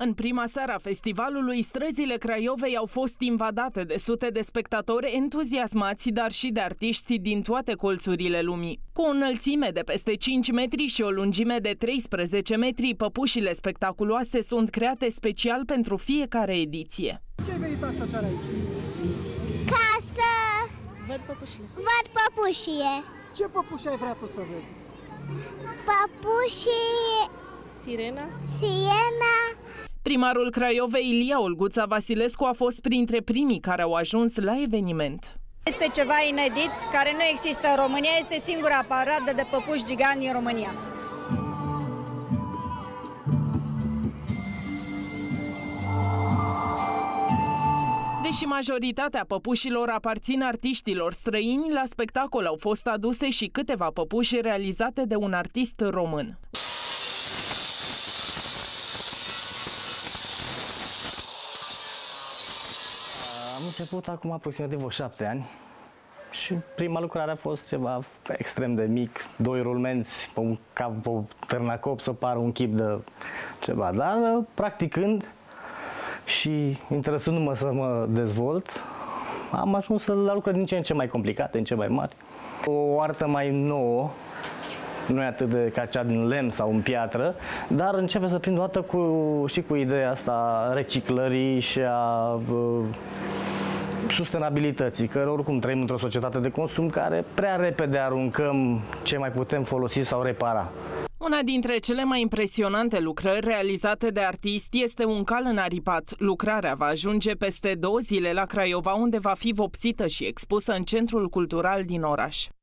În prima seară a festivalului, străzile Craiovei au fost invadate de sute de spectatori entuziasmați, dar și de artiști din toate colțurile lumii. Cu o înălțime de peste 5 metri și o lungime de 13 metri, păpușile spectaculoase sunt create special pentru fiecare ediție. Ce ai venit asta seara aici? Ca să văd păpușile. Văd păpușie. Ce păpuși ai vrea tu să vezi? Păpușii... Sirena. Primarul Craiovei, Ilia Olguța Vasilescu, a fost printre primii care au ajuns la eveniment. Este ceva inedit, care nu există în România, este singura paradă de păpuși giganti din România. Deși majoritatea păpușilor aparțin artiștilor străini, la spectacol au fost aduse și câteva păpuși realizate de un artist român. Am început acum aproximativ 7 ani și prima lucrare a fost ceva extrem de mic, 2 rulmenți pe un cap, pe târnacop să pară un chip de ceva, dar practicând și interesându-mă să mă dezvolt, am ajuns la lucruri din ce în ce mai complicate, în ce mai mari. O artă mai nouă, nu e atât de ca cea din lemn sau în piatră, dar începe să prind o dată cu ideea asta reciclării și a sustenabilității, că oricum trăim într-o societate de consum care prea repede aruncăm ce mai putem folosi sau repara. Una dintre cele mai impresionante lucrări realizate de artist este un cal înaripat. Lucrarea va ajunge peste 2 zile la Craiova, unde va fi vopsită și expusă în Centrul Cultural din oraș.